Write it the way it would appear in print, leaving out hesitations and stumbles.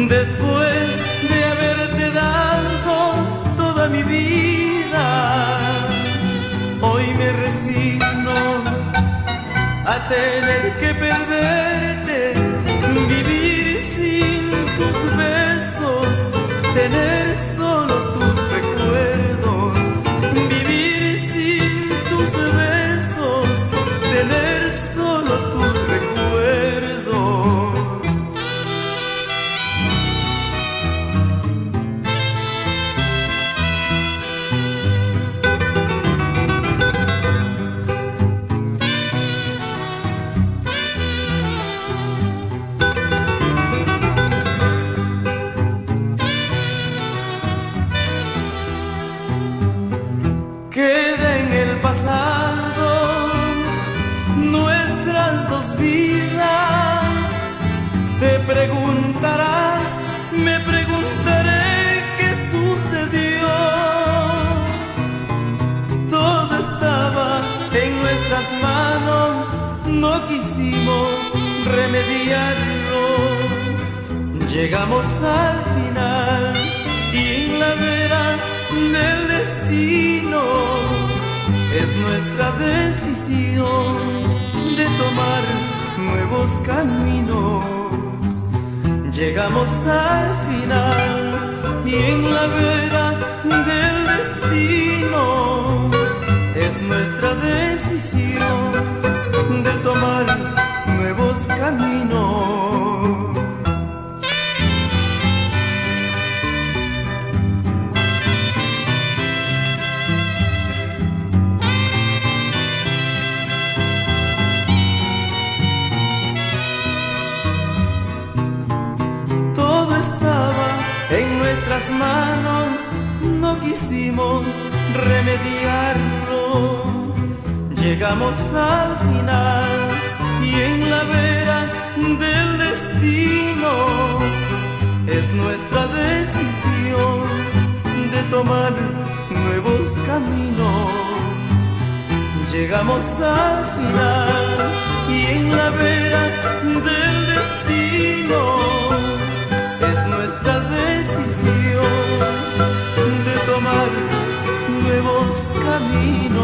después de haberte dado toda mi vida. Hoy me resigno a tener que perderte, vivir sin tus besos, tener solo tus recuerdos, vivir sin tus besos, tener solo tus recuerdos. Queda en el pasado nuestras dos vidas. Te preguntarás, me preguntaré qué sucedió. Todo estaba en nuestras manos, no quisimos remediarlo. Llegamos al final y en la vera del destino es nuestra decisión de tomar nuevos caminos. Llegamos al final y en la vera del destino es nuestra decisión de tomar nuevos caminos. En nuestras manos no quisimos remediarlo. Llegamos al final y en la vera del destino es nuestra decisión de tomar nuevos caminos. Llegamos al final y en la vera del destino es nuestra decisión de tomar nuevos caminos.